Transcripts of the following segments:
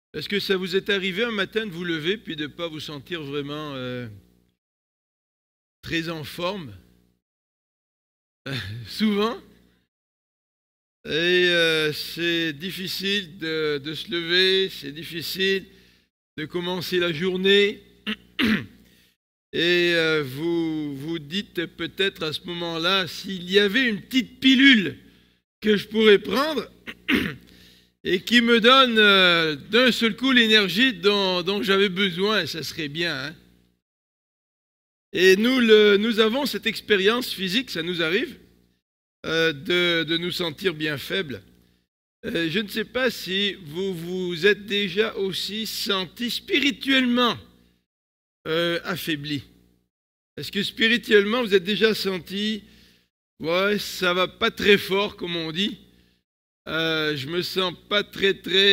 Est-ce que ça vous est arrivé un matin de vous lever puis de ne pas vous sentir vraiment très en forme? Souvent. Et c'est difficile de se lever, c'est difficile de commencer la journée. Et vous vous dites peut-être à ce moment-là, s'il y avait une petite pilule que je pourrais prendre et qui me donne d'un seul coup l'énergie dont j'avais besoin, ça serait bien. Hein? Et nous avons cette expérience physique, ça nous arrive, de nous sentir bien faibles. Je ne sais pas si vous vous êtes déjà aussi senti spirituellement affaibli. Est-ce que spirituellement vous êtes déjà senti, ouais, ça va pas très fort comme on dit, je me sens pas très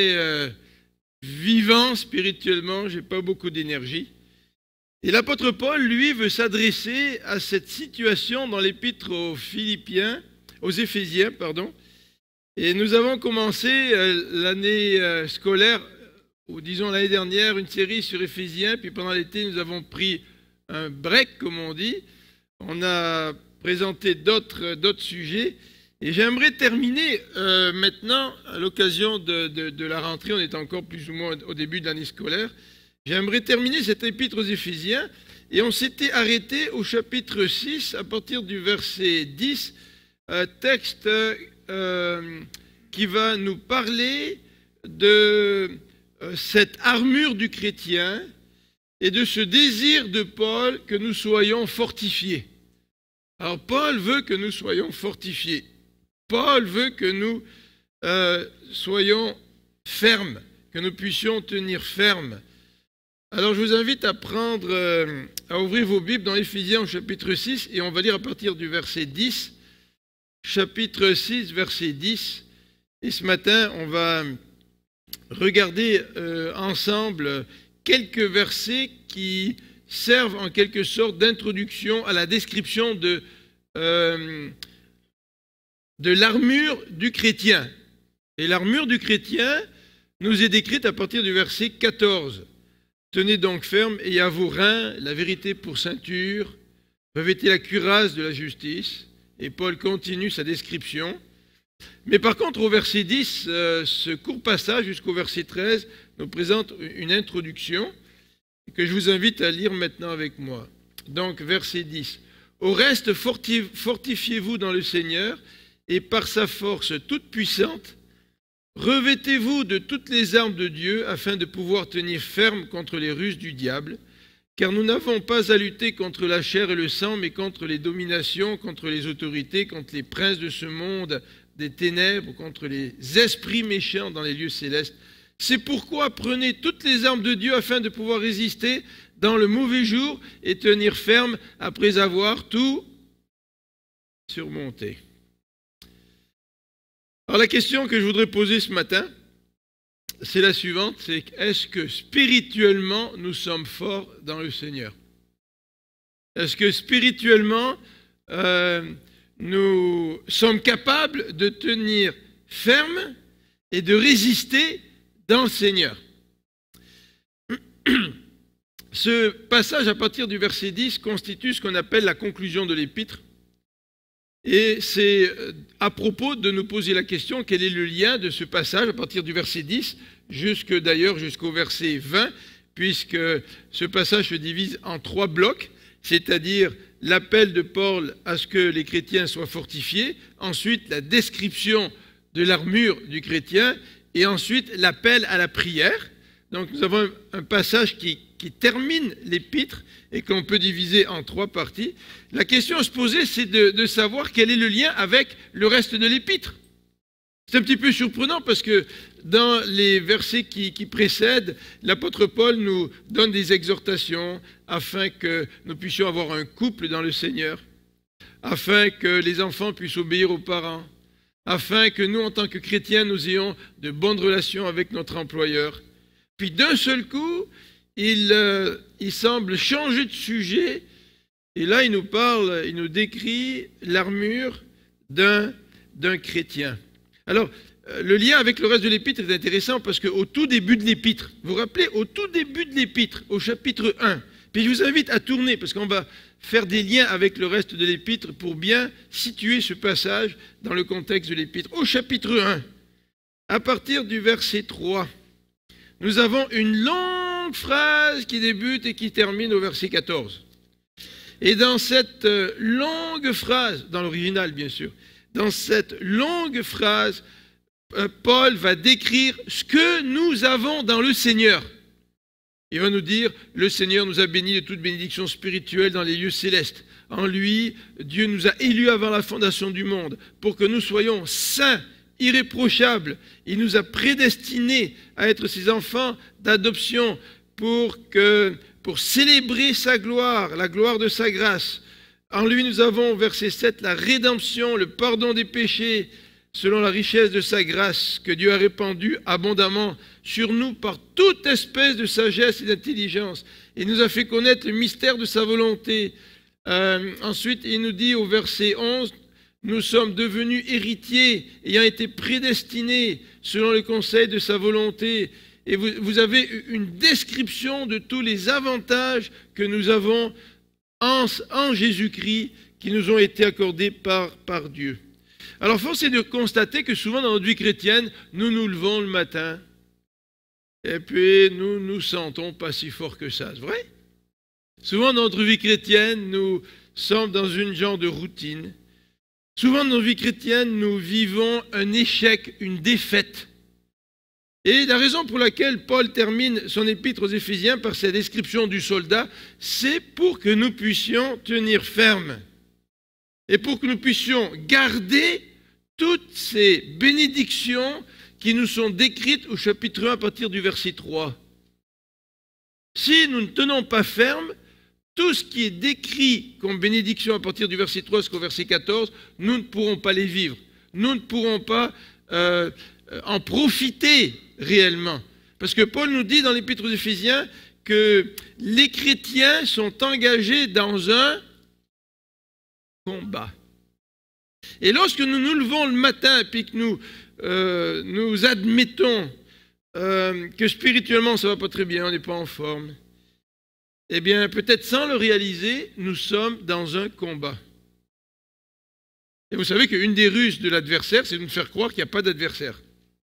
vivant spirituellement, j'ai pas beaucoup d'énergie. Et l'apôtre Paul, lui, veut s'adresser à cette situation dans l'épître aux Éphésiens, pardon. Et nous avons commencé l'année scolaire, ou disons l'année dernière, une série sur Éphésiens, puis pendant l'été, nous avons pris un break, comme on dit. On a présenté d'autres sujets. Et j'aimerais terminer maintenant, à l'occasion de la rentrée, on est encore plus ou moins au début de l'année scolaire, j'aimerais terminer cette épître aux Éphésiens, et on s'était arrêté au chapitre 6, à partir du verset 10, texte qui va nous parler de cette armure du chrétien et de ce désir de Paul que nous soyons fortifiés. Alors Paul veut que nous soyons fortifiés. Paul veut que nous soyons fermes, que nous puissions tenir ferme. Alors je vous invite à à ouvrir vos Bibles dans Éphésiens au chapitre 6 et on va lire à partir du verset 10. Chapitre 6, verset 10. Et ce matin, on va regarder ensemble quelques versets qui servent en quelque sorte d'introduction à la description de l'armure du chrétien. Et l'armure du chrétien nous est décrite à partir du verset 14. Tenez donc ferme et à vos reins la vérité pour ceinture, revêtez la cuirasse de la justice. Et Paul continue sa description. Mais par contre, au verset 10, ce court passage jusqu'au verset 13 nous présente une introduction que je vous invite à lire maintenant avec moi. Donc, verset 10. Au reste, fortifiez-vous dans le Seigneur et par sa force toute puissante, revêtez-vous de toutes les armes de Dieu afin de pouvoir tenir ferme contre les ruses du diable. Car nous n'avons pas à lutter contre la chair et le sang, mais contre les dominations, contre les autorités, contre les princes de ce monde des ténèbres, contre les esprits méchants dans les lieux célestes. C'est pourquoi prenez toutes les armes de Dieu afin de pouvoir résister dans le mauvais jour et tenir ferme après avoir tout surmonté. Alors la question que je voudrais poser ce matin, c'est la suivante, c'est est-ce que spirituellement nous sommes forts dans le Seigneur? Est-ce que spirituellement nous sommes capables de tenir ferme et de résister dans le Seigneur? Ce passage à partir du verset 10 constitue ce qu'on appelle la conclusion de l'épître. Et c'est à propos de nous poser la question, quel est le lien de ce passage à partir du verset 10 jusqu'au verset 20, puisque ce passage se divise en 3 blocs, c'est-à-dire l'appel de Paul à ce que les chrétiens soient fortifiés, ensuite la description de l'armure du chrétien, et ensuite l'appel à la prière. Donc nous avons un passage qui termine l'épître et qu'on peut diviser en 3 parties. La question à se poser, c'est de savoir quel est le lien avec le reste de l'épître. C'est un petit peu surprenant parce que dans les versets qui précèdent, l'apôtre Paul nous donne des exhortations afin que nous puissions avoir un couple dans le Seigneur, afin que les enfants puissent obéir aux parents, afin que nous, en tant que chrétiens, nous ayons de bonnes relations avec notre employeur. Puis d'un seul coup, il semble changer de sujet, et là il nous décrit l'armure d'un chrétien. Alors, le lien avec le reste de l'épître est intéressant parce qu'au tout début de l'épître, vous vous rappelez, au tout début de l'épître, au chapitre 1, puis je vous invite à tourner parce qu'on va faire des liens avec le reste de l'épître pour bien situer ce passage dans le contexte de l'épître. Au chapitre 1, à partir du verset 3, nous avons une longue phrase qui débute et qui termine au verset 14. Et dans cette longue phrase, dans l'original bien sûr, dans cette longue phrase, Paul va décrire ce que nous avons dans le Seigneur. Il va nous dire, le Seigneur nous a bénis de toute bénédiction spirituelle dans les lieux célestes. En lui, Dieu nous a élus avant la fondation du monde pour que nous soyons saints, irréprochables. Il nous a prédestinés à être ses enfants d'adoption pour célébrer sa gloire, la gloire de sa grâce. En lui, nous avons, verset 7, la rédemption, le pardon des péchés, selon la richesse de sa grâce que Dieu a répandue abondamment sur nous par toute espèce de sagesse et d'intelligence. Il nous a fait connaître le mystère de sa volonté. Ensuite, il nous dit au verset 11, nous sommes devenus héritiers, ayant été prédestinés selon le conseil de sa volonté. Et vous avez une description de tous les avantages que nous avons en Jésus-Christ qui nous ont été accordés par Dieu. Alors, force est de constater que souvent dans notre vie chrétienne, nous nous levons le matin et puis nous nous sentons pas si fort que ça, c'est vrai? Souvent dans notre vie chrétienne, nous sommes dans une genre de routine. Souvent dans notre vie chrétienne, nous vivons un échec, une défaite. Et la raison pour laquelle Paul termine son épître aux Éphésiens par sa description du soldat, c'est pour que nous puissions tenir ferme. Et pour que nous puissions garder toutes ces bénédictions qui nous sont décrites au chapitre 1 à partir du verset 3. Si nous ne tenons pas ferme, tout ce qui est décrit comme bénédiction à partir du verset 3 jusqu'au verset 14, nous ne pourrons pas les vivre. Nous ne pourrons pas en profiter réellement. Parce que Paul nous dit dans l'épître aux Éphésiens que les chrétiens sont engagés dans un combat. Et lorsque nous nous levons le matin et que nous admettons que spirituellement ça ne va pas très bien, on n'est pas en forme, eh bien peut-être sans le réaliser, nous sommes dans un combat. Et vous savez qu'une des ruses de l'adversaire, c'est de nous faire croire qu'il n'y a pas d'adversaire.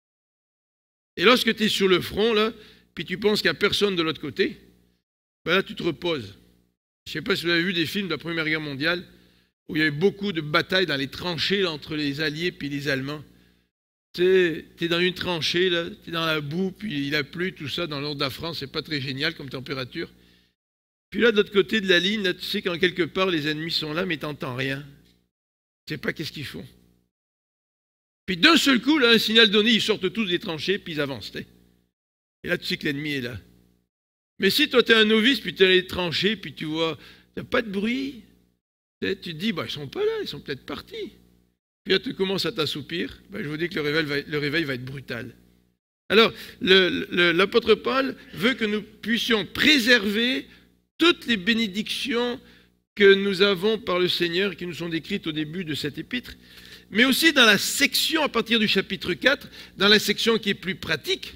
Et lorsque tu es sur le front, là, puis tu penses qu'il n'y a personne de l'autre côté, ben là tu te reposes. Je ne sais pas si vous avez vu des films de la Première Guerre mondiale, où il y avait beaucoup de batailles dans les tranchées là, entre les Alliés et les Allemands. Tu es dans une tranchée, tu es dans la boue, puis il a plu, tout ça, dans le nord de la France, c'est pas très génial comme température. Puis là, de l'autre côté de la ligne, là, tu sais qu'en quelque part, les ennemis sont là, mais tu n'entends rien. Tu ne sais pas qu'est-ce qu'ils font. Puis d'un seul coup, là, un signal donné, ils sortent tous des tranchées, puis ils avancent. T'sais. Et là, tu sais que l'ennemi est là. Mais si toi, tu es un novice, puis tu es dans les tranchées, puis tu vois, il n'y a pas de bruit, tu te dis, bah, ils ne sont pas là, ils sont peut-être partis. Puis là, tu commences à t'assoupir, bah, je vous dis que le réveil va être brutal. Alors, l'apôtre Paul veut que nous puissions préserver toutes les bénédictions que nous avons par le Seigneur, qui nous sont décrites au début de cette épître, mais aussi dans la section, à partir du chapitre 4, dans la section qui est plus pratique.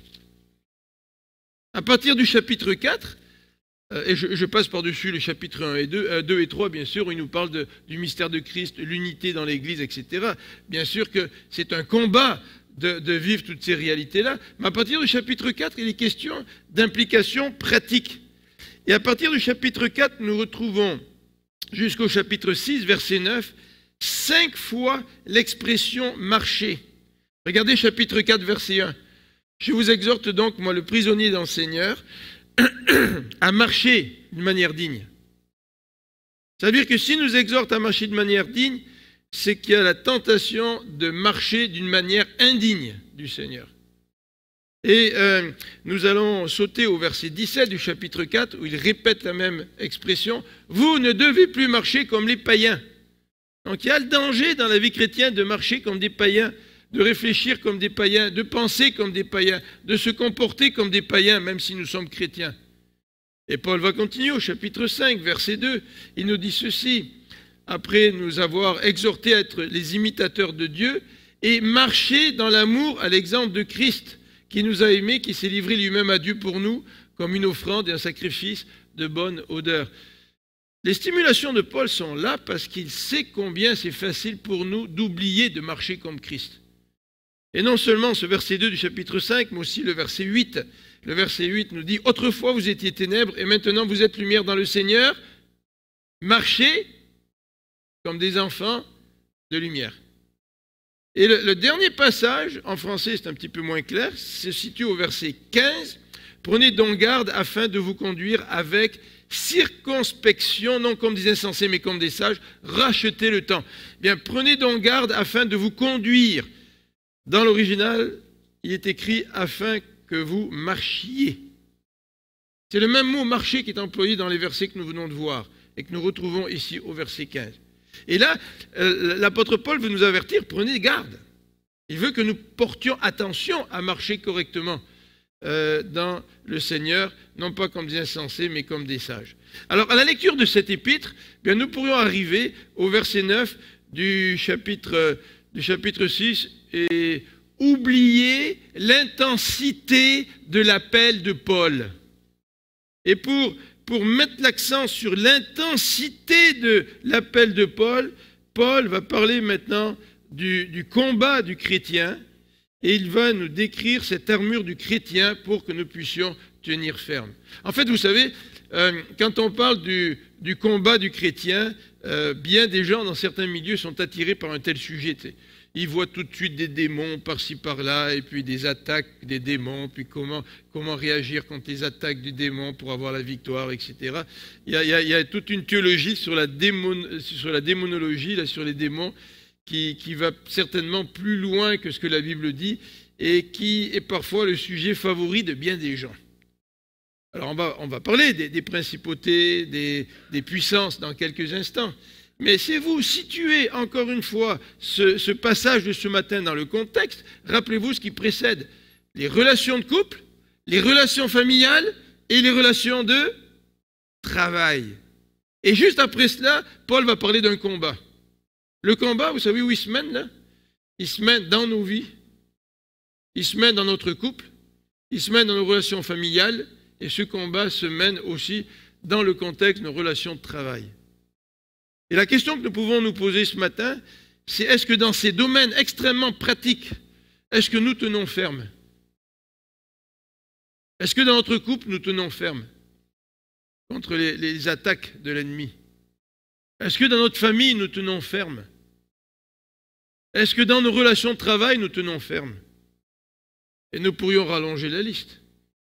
À partir du chapitre 4, et je passe par-dessus les chapitres 1 et 2 et 3, bien sûr, où il nous parle du mystère de Christ, l'unité dans l'Église, etc. Bien sûr que c'est un combat de vivre toutes ces réalités-là, mais à partir du chapitre 4, il est question d'implication pratique. Et à partir du chapitre 4, nous retrouvons jusqu'au chapitre 6, verset 9, 5 fois l'expression « marcher ». Regardez chapitre 4, verset 1. « Je vous exhorte donc, moi le prisonnier dans le Seigneur, à marcher d'une manière digne. » Ça veut dire que s'il nous exhorte à marcher de manière digne, c'est qu'il y a la tentation de marcher d'une manière indigne du Seigneur. Et nous allons sauter au verset 17 du chapitre 4, où il répète la même expression. « Vous ne devez plus marcher comme les païens. » Donc il y a le danger dans la vie chrétienne de marcher comme des païens, de réfléchir comme des païens, de penser comme des païens, de se comporter comme des païens, même si nous sommes chrétiens. Et Paul va continuer au chapitre 5, verset 2. Il nous dit ceci, après nous avoir exhortés à être les imitateurs de Dieu, et marcher dans l'amour à l'exemple de Christ, qui nous a aimés, qui s'est livré lui-même à Dieu pour nous, comme une offrande et un sacrifice de bonne odeur. Les stimulations de Paul sont là parce qu'il sait combien c'est facile pour nous d'oublier de marcher comme Christ. Et non seulement ce verset 2 du chapitre 5, mais aussi le verset 8. Le verset 8 nous dit « Autrefois vous étiez ténèbres et maintenant vous êtes lumière dans le Seigneur. Marchez comme des enfants de lumière. » Et le dernier passage, en français c'est un petit peu moins clair, se situe au verset 15. « Prenez donc garde afin de vous conduire avec circonspection, non comme des insensés mais comme des sages, rachetez le temps. » Bien, prenez donc garde afin de vous conduire. Dans l'original, il est écrit « afin que vous marchiez ». C'est le même mot « marcher » qui est employé dans les versets que nous venons de voir et que nous retrouvons ici au verset 15. Et là, l'apôtre Paul veut nous avertir, prenez garde. Il veut que nous portions attention à marcher correctement dans le Seigneur, non pas comme des insensés, mais comme des sages. Alors, à la lecture de cet épître, bien, nous pourrions arriver au verset 9 du chapitre 6 et oublier l'intensité de l'appel de Paul. Et pour mettre l'accent sur l'intensité de l'appel de Paul, Paul va parler maintenant du combat du chrétien et il va nous décrire cette armure du chrétien pour que nous puissions tenir ferme. En fait, vous savez, quand on parle du combat du chrétien, bien des gens dans certains milieux sont attirés par un tel sujet. Ils voient tout de suite des démons par-ci par-là, et puis des attaques des démons, puis comment réagir contre les attaques du démon pour avoir la victoire, etc. Il y a toute une théologie sur la démonologie, là, sur les démons, qui va certainement plus loin que ce que la Bible dit, et qui est parfois le sujet favori de bien des gens. Alors on va parler des principautés, des puissances dans quelques instants. Mais si vous situez encore une fois ce passage de ce matin dans le contexte, rappelez-vous ce qui précède les relations de couple, les relations familiales et les relations de travail. Et juste après cela, Paul va parler d'un combat. Le combat, vous savez où il se mène là? Il se mène dans nos vies, il se mène dans notre couple, il se mène dans nos relations familiales et ce combat se mène aussi dans le contexte de nos relations de travail. Et la question que nous pouvons nous poser ce matin, c'est est-ce que dans ces domaines extrêmement pratiques, est-ce que nous tenons ferme? Est-ce que dans notre couple, nous tenons ferme contre les attaques de l'ennemi? Est-ce que dans notre famille, nous tenons ferme? Est-ce que dans nos relations de travail, nous tenons ferme? Et nous pourrions rallonger la liste.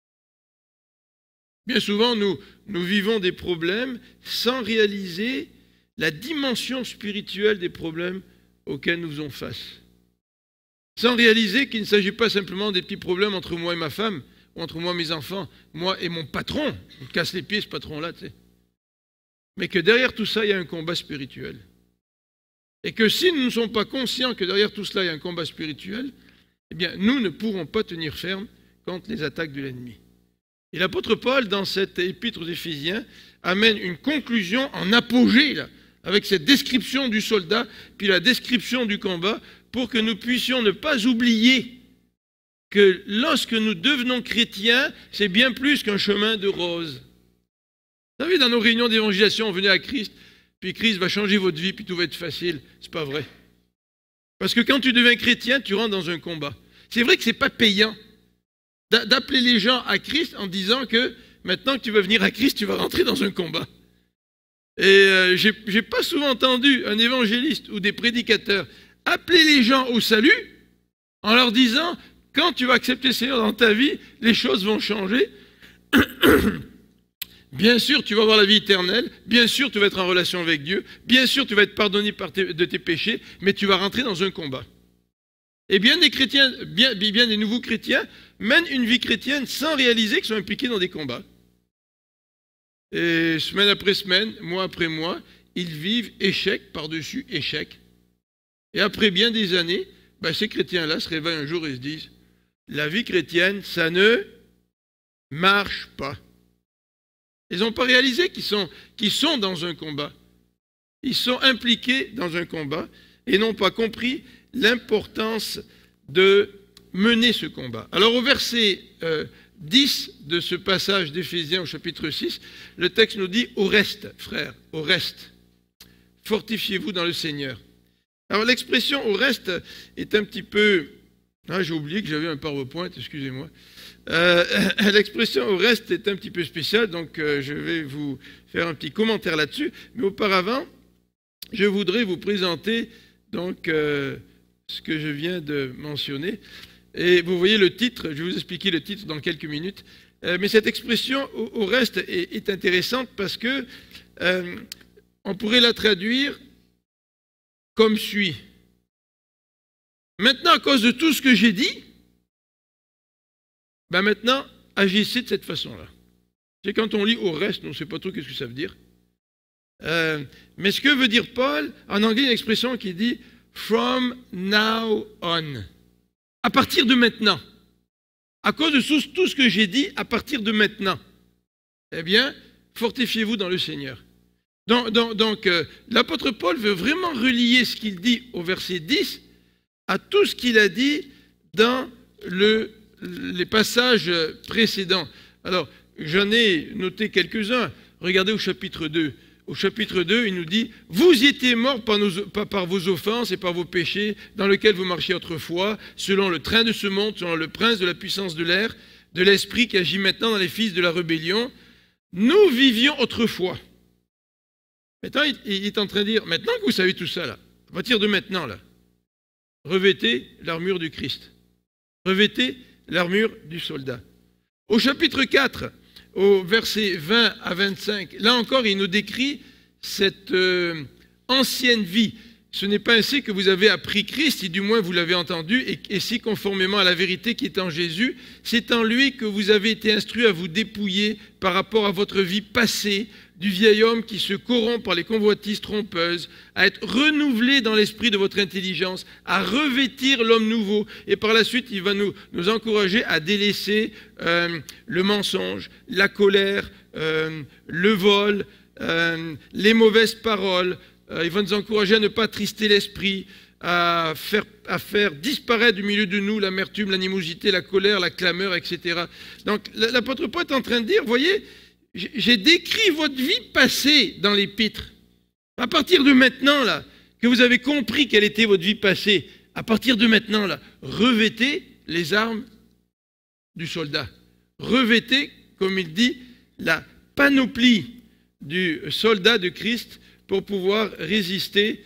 Bien souvent, nous vivons des problèmes sans réaliser la dimension spirituelle des problèmes auxquels nous faisons face. Sans réaliser qu'il ne s'agit pas simplement des petits problèmes entre moi et ma femme, ou entre moi et mes enfants, moi et mon patron. Il me casse les pieds ce patron-là, tu sais. Mais que derrière tout ça, il y a un combat spirituel. Et que si nous ne sommes pas conscients que derrière tout cela, il y a un combat spirituel, eh bien, nous ne pourrons pas tenir ferme contre les attaques de l'ennemi. Et l'apôtre Paul, dans cette épître aux Éphésiens, amène une conclusion en apogée, là, avec cette description du soldat, puis la description du combat, pour que nous puissions ne pas oublier que lorsque nous devenons chrétiens, c'est bien plus qu'un chemin de roses. Vous savez, dans nos réunions d'évangélisation, on venait à Christ, puis Christ va changer votre vie, puis tout va être facile. C'est pas vrai. Parce que quand tu deviens chrétien, tu rentres dans un combat. C'est vrai que c'est pas payant d'appeler les gens à Christ en disant que maintenant que tu vas venir à Christ, tu vas rentrer dans un combat. Et j'ai pas souvent entendu un évangéliste ou des prédicateurs appeler les gens au salut en leur disant quand tu vas accepter le Seigneur dans ta vie, les choses vont changer. Bien sûr, tu vas avoir la vie éternelle. Bien sûr, tu vas être en relation avec Dieu. Bien sûr, tu vas être pardonné de tes péchés, mais tu vas rentrer dans un combat. Et bien des chrétiens, bien des nouveaux chrétiens mènent une vie chrétienne sans réaliser qu'ils sont impliqués dans des combats. Et semaine après semaine, mois après mois, ils vivent échec par-dessus échec. Et après bien des années, ces chrétiens-là se réveillent un jour et se disent « La vie chrétienne, ça ne marche pas. » Ils n'ont pas réalisé qu'ils sont dans un combat. Ils sont impliqués dans un combat et n'ont pas compris l'importance de mener ce combat. Alors au verset 10 de ce passage d'Éphésiens au chapitre 6, le texte nous dit « Au reste, frères, au reste, fortifiez-vous dans le Seigneur ». Alors l'expression « au reste » est un petit peu... Ah, j'ai oublié que j'avais un PowerPoint, excusez-moi. L'expression « au reste » est un petit peu spéciale, donc je vais vous faire un petit commentaire là-dessus. Mais auparavant, je voudrais vous présenter donc, ce que je viens de mentionner. Et vous voyez le titre, je vais vous expliquer le titre dans quelques minutes. Mais cette expression « au reste » est intéressante parce que on pourrait la traduire comme suit. Maintenant, à cause de tout ce que j'ai dit, ben maintenant, agissez de cette façon-là. C'est quand on lit au reste, on ne sait pas trop ce que ça veut dire. Mais ce que veut dire Paul, en anglais, il y a une expression qui dit « from now on ». À partir de maintenant. À cause de tout ce que j'ai dit, à partir de maintenant. Eh bien, fortifiez-vous dans le Seigneur. Donc l'apôtre Paul veut vraiment relier ce qu'il dit au verset 10 à tout ce qu'il a dit dans les passages précédents. Alors, j'en ai noté quelques-uns. Regardez au chapitre 2. Au chapitre 2, il nous dit « Vous y étiez morts par vos offenses et par vos péchés, dans lesquels vous marchiez autrefois, selon le train de ce monde, selon le prince de la puissance de l'air, de l'esprit qui agit maintenant dans les fils de la rébellion. Nous vivions autrefois. » Maintenant, il est en train de dire, maintenant que vous savez tout ça, là, à partir de maintenant, là, revêtez l'armure du Christ. Revêtez l'armure du soldat. Au chapitre 4, au verset 20 à 25, là encore, il nous décrit cette ancienne vie. Ce n'est pas ainsi que vous avez appris Christ, si du moins vous l'avez entendu, et si conformément à la vérité qui est en Jésus, c'est en lui que vous avez été instruits à vous dépouiller par rapport à votre vie passée, du vieil homme qui se corrompt par les convoitises trompeuses, à être renouvelé dans l'esprit de votre intelligence, à revêtir l'homme nouveau. Et par la suite, il va nous encourager à délaisser le mensonge, la colère, le vol, les mauvaises paroles. Il va nous encourager à ne pas attrister l'esprit, à faire disparaître du milieu de nous l'amertume, l'animosité, la colère, la clameur, etc. Donc l'apôtre Paul est en train de dire, voyez, j'ai décrit votre vie passée dans l'épître. À partir de maintenant, là, que vous avez compris quelle était votre vie passée, à partir de maintenant, là, revêtez les armes du soldat. Revêtez, comme il dit, la panoplie du soldat de Christ pour pouvoir résister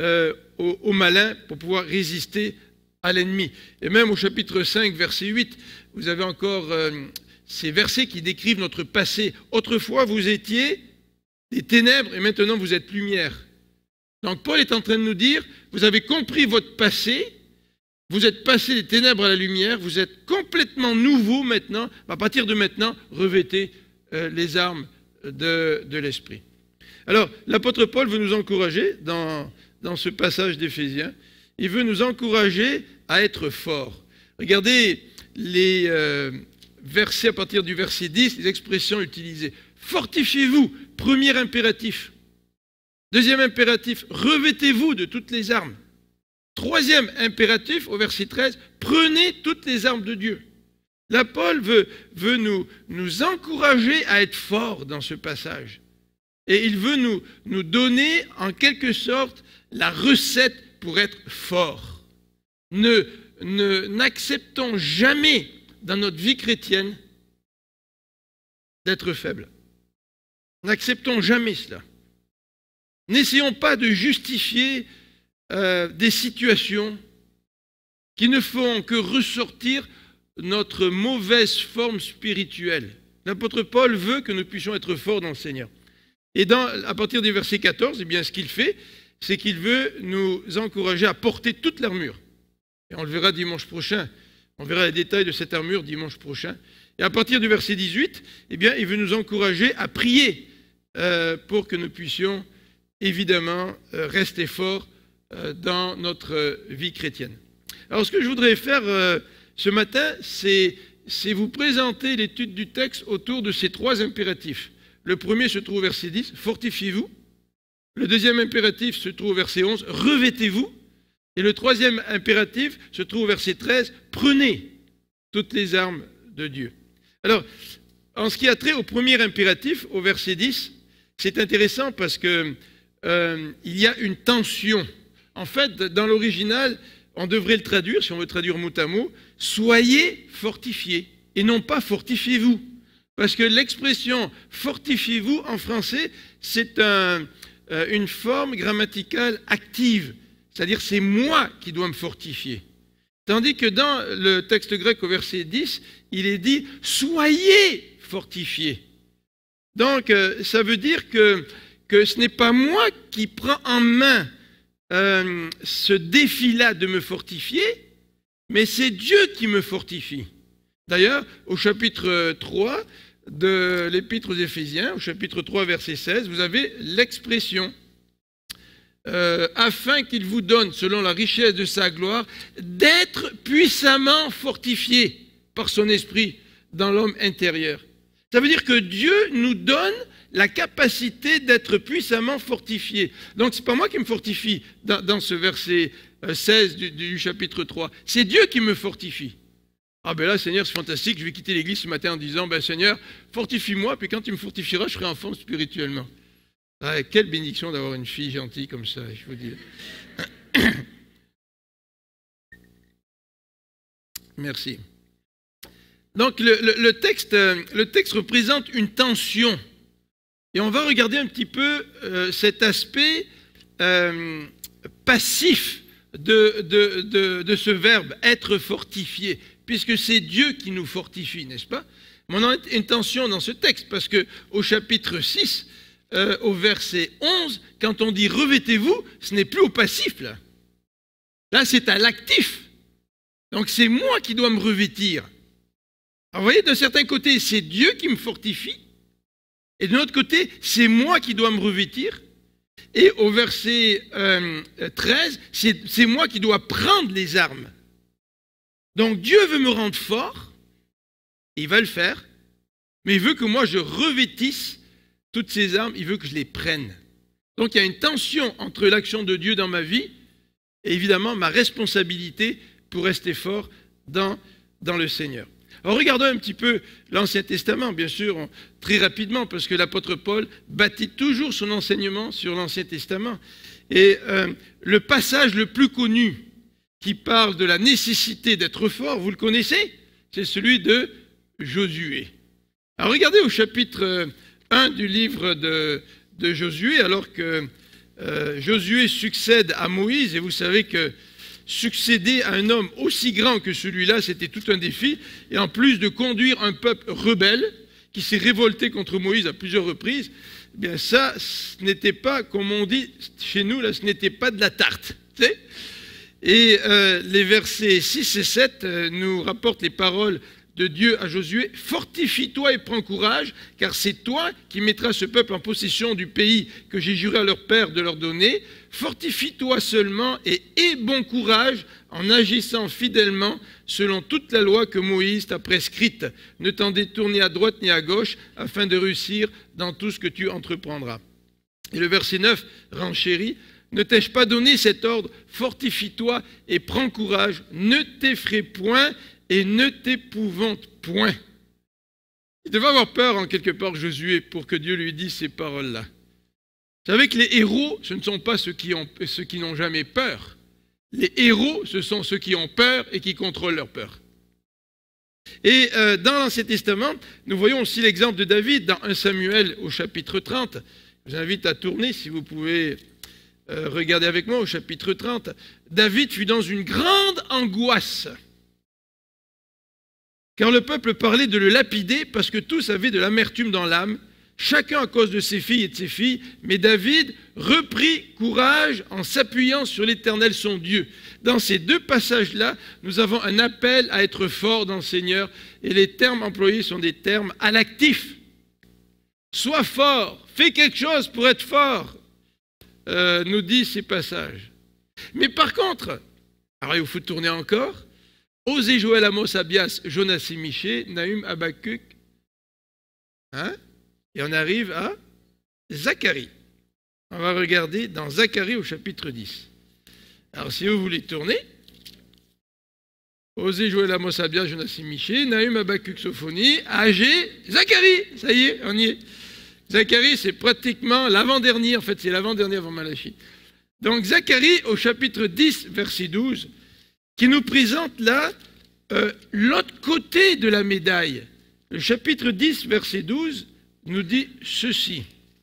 au malin, pour pouvoir résister à l'ennemi. Et même au chapitre 5, verset 8, vous avez encore ces versets qui décrivent notre passé. Autrefois, vous étiez des ténèbres et maintenant vous êtes lumière. Donc Paul est en train de nous dire, vous avez compris votre passé, vous êtes passé des ténèbres à la lumière, vous êtes complètement nouveau maintenant. À partir de maintenant, revêtez les armes de l'esprit. Alors, l'apôtre Paul veut nous encourager dans ce passage d'Éphésiens. Il veut nous encourager à être forts. Regardez les versets à partir du verset 10, les expressions utilisées. Fortifiez-vous, premier impératif. Deuxième impératif, revêtez-vous de toutes les armes. Troisième impératif, au verset 13, prenez toutes les armes de Dieu. Là, Paul veut nous encourager à être forts dans ce passage. Et il veut nous donner, en quelque sorte, la recette pour être fort. N'acceptons jamais dans notre vie chrétienne d'être faible. N'acceptons jamais cela. N'essayons pas de justifier des situations qui ne font que ressortir notre mauvaise forme spirituelle. L'apôtre Paul veut que nous puissions être forts dans le Seigneur. Et à partir du verset 14, eh bien, ce qu'il fait, c'est qu'il veut nous encourager à porter toute l'armure. Et on le verra dimanche prochain. On verra les détails de cette armure dimanche prochain. Et à partir du verset 18, eh bien, il veut nous encourager à prier pour que nous puissions évidemment rester forts dans notre vie chrétienne. Alors, ce que je voudrais faire ce matin, c'est vous présenter l'étude du texte autour de ces trois impératifs. Le premier se trouve au verset 10, fortifiez-vous. Le deuxième impératif se trouve au verset 11, revêtez-vous. Et le troisième impératif se trouve au verset 13, prenez toutes les armes de Dieu. Alors, en ce qui a trait au premier impératif, au verset 10, c'est intéressant parce que il y a une tension. En fait, dans l'original, on devrait le traduire, si on veut traduire mot à mot, soyez fortifiés, et non pas fortifiez-vous. Parce que l'expression fortifiez-vous en français, c'est une forme grammaticale active. C'est-à-dire, c'est moi qui dois me fortifier. Tandis que dans le texte grec au verset 10, il est dit « soyez fortifiés ». Donc, ça veut dire que ce n'est pas moi qui prends en main ce défi-là de me fortifier, mais c'est Dieu qui me fortifie. D'ailleurs, au chapitre 3 de l'Épître aux Éphésiens, au chapitre 3, verset 16, vous avez l'expression afin qu'il vous donne, selon la richesse de sa gloire, d'être puissamment fortifié par son esprit dans l'homme intérieur. Ça veut dire que Dieu nous donne la capacité d'être puissamment fortifié. Donc, ce n'est pas moi qui me fortifie dans ce verset 16 du chapitre 3. C'est Dieu qui me fortifie. Ah ben là, Seigneur, c'est fantastique, je vais quitter l'église ce matin en disant, ben Seigneur, fortifie-moi, puis quand tu me fortifieras, je serai en forme spirituellement. Ah, quelle bénédiction d'avoir une fille gentille comme ça, je vous dis. Merci. Donc, le texte représente une tension. Et on va regarder un petit peu cet aspect passif de ce verbe, être fortifié, puisque c'est Dieu qui nous fortifie, n'est-ce pas? Mais on a une tension dans ce texte, parce qu'au chapitre 6, au verset 11, quand on dit « revêtez-vous », ce n'est plus au passif, là. Là, c'est à l'actif. Donc, c'est moi qui dois me revêtir. Alors, vous voyez, d'un certain côté, c'est Dieu qui me fortifie, et de l'autre côté, c'est moi qui dois me revêtir. Et au verset 13, c'est moi qui dois prendre les armes. Donc, Dieu veut me rendre fort, et il va le faire, mais il veut que moi, je revêtisse toutes ces armes, il veut que je les prenne. Donc il y a une tension entre l'action de Dieu dans ma vie et évidemment ma responsabilité pour rester fort dans le Seigneur. Alors regardons un petit peu l'Ancien Testament, bien sûr, très rapidement, parce que l'apôtre Paul bâtit toujours son enseignement sur l'Ancien Testament. Et le passage le plus connu qui parle de la nécessité d'être fort, vous le connaissez? C'est celui de Josué. Alors regardez au chapitre 1 du livre de Josué, alors que Josué succède à Moïse, et vous savez que succéder à un homme aussi grand que celui-là, c'était tout un défi, et en plus de conduire un peuple rebelle, qui s'est révolté contre Moïse à plusieurs reprises, eh bien ça, ce n'était pas, comme on dit chez nous, là, ce n'était pas de la tarte. Tu sais. Et les versets 6 et 7 nous rapportent les paroles de Dieu à Josué, « Fortifie-toi et prends courage, car c'est toi qui mettras ce peuple en possession du pays que j'ai juré à leur père de leur donner. Fortifie-toi seulement et aie bon courage en agissant fidèlement selon toute la loi que Moïse t'a prescrite. Ne t'en détourner à droite ni à gauche, afin de réussir dans tout ce que tu entreprendras. » Et le verset 9 renchérit, « Ne t'ai-je pas donné cet ordre? Fortifie-toi et prends courage, ne t'effraie point, et ne t'épouvante point. » Il devait avoir peur en quelque part, Josué, pour que Dieu lui dise ces paroles-là. Vous savez que les héros, ce ne sont pas ceux qui n'ont jamais peur. Les héros, ce sont ceux qui ont peur et qui contrôlent leur peur. Et dans l'Ancien Testament, nous voyons aussi l'exemple de David dans 1 Samuel au chapitre 30. Je vous invite à tourner, si vous pouvez regarder avec moi au chapitre 30. David fut dans une grande angoisse, car le peuple parlait de le lapider parce que tous avaient de l'amertume dans l'âme, chacun à cause de ses filles et de ses filles. Mais David reprit courage en s'appuyant sur l'Éternel son Dieu. Dans ces deux passages-là, nous avons un appel à être fort dans le Seigneur, et les termes employés sont des termes à l'actif. Sois fort, fais quelque chose pour être fort, nous disent ces passages. Mais par contre, alors il faut tourner encore, Osée, Joël, Amos, Abias, Jonas et Michée, Nahum, Habakkuk. Hein? Et on arrive à Zacharie. On va regarder dans Zacharie au chapitre 10. Alors, si vous voulez tourner, Osée, Joël, Amos, Abia, Jonas et Michée, Nahum, Habakkuk, Sophonie, Agé, Zacharie. Ça y est, on y est. Zacharie, c'est pratiquement l'avant-dernier. En fait, c'est l'avant-dernier avant Malachie. Donc, Zacharie, au chapitre 10, verset 12, qui nous présente là l'autre côté de la médaille. Le chapitre 10, verset 12, nous dit ceci.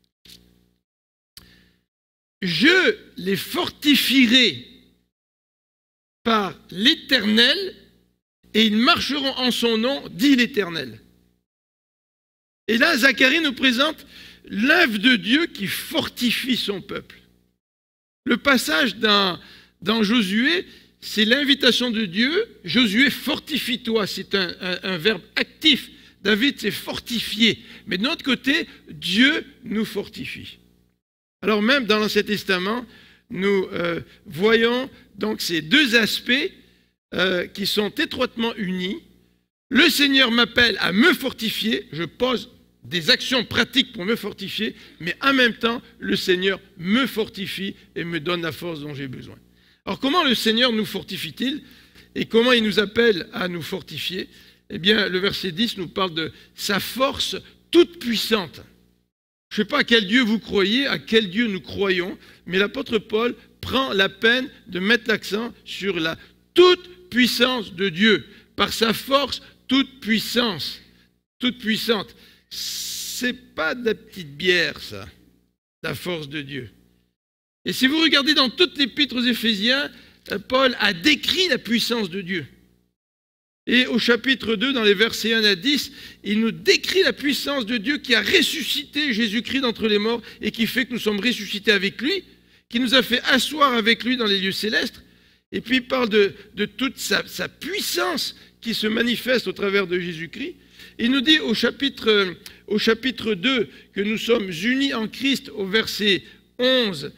Je les fortifierai par l'Éternel, et ils marcheront en son nom, dit l'Éternel. Et là, Zacharie nous présente l'œuvre de Dieu qui fortifie son peuple. Le passage dans Josué, c'est l'invitation de Dieu. Josué, fortifie-toi, c'est un verbe actif. David s'est fortifié. Mais de notre côté, Dieu nous fortifie. Alors même dans l'Ancien Testament, nous voyons donc ces deux aspects qui sont étroitement unis. Le Seigneur m'appelle à me fortifier, je pose des actions pratiques pour me fortifier, mais en même temps, le Seigneur me fortifie et me donne la force dont j'ai besoin. Alors comment le Seigneur nous fortifie-t-il et comment il nous appelle à nous fortifier? Eh bien, le verset 10 nous parle de sa force toute puissante. Je ne sais pas à quel Dieu vous croyez, à quel Dieu nous croyons, mais l'apôtre Paul prend la peine de mettre l'accent sur la toute puissance de Dieu, par sa force toute puissance, toute puissante. C'est pas de la petite bière, ça, la force de Dieu. Et si vous regardez dans toute l'épître aux Éphésiens, Paul a décrit la puissance de Dieu. Et au chapitre 2, dans les versets 1 à 10, il nous décrit la puissance de Dieu qui a ressuscité Jésus-Christ d'entre les morts et qui fait que nous sommes ressuscités avec lui, qui nous a fait asseoir avec lui dans les lieux célestes. Et puis il parle de toute sa puissance qui se manifeste au travers de Jésus-Christ. Il nous dit au chapitre 2 que nous sommes unis en Christ au verset 11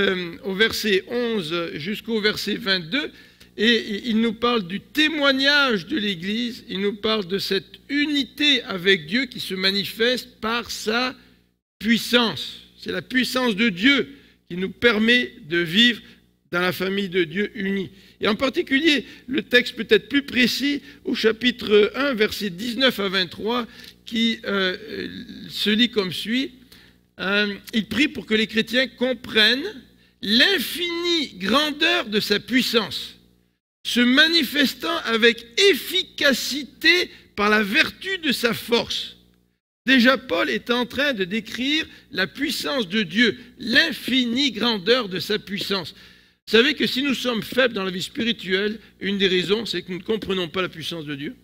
jusqu'au verset 22. Et il nous parle du témoignage de l'Église, il nous parle de cette unité avec Dieu qui se manifeste par sa puissance. C'est la puissance de Dieu qui nous permet de vivre dans la famille de Dieu unie. Et en particulier, le texte peut-être plus précis, au chapitre 1, versets 19 à 23, qui se lit comme suit. Il prie pour que les chrétiens comprennent l'infinie grandeur de sa puissance, se manifestant avec efficacité par la vertu de sa force. Déjà, Paul est en train de décrire la puissance de Dieu, l'infinie grandeur de sa puissance. Vous savez que si nous sommes faibles dans la vie spirituelle, une des raisons, c'est que nous ne comprenons pas la puissance de Dieu.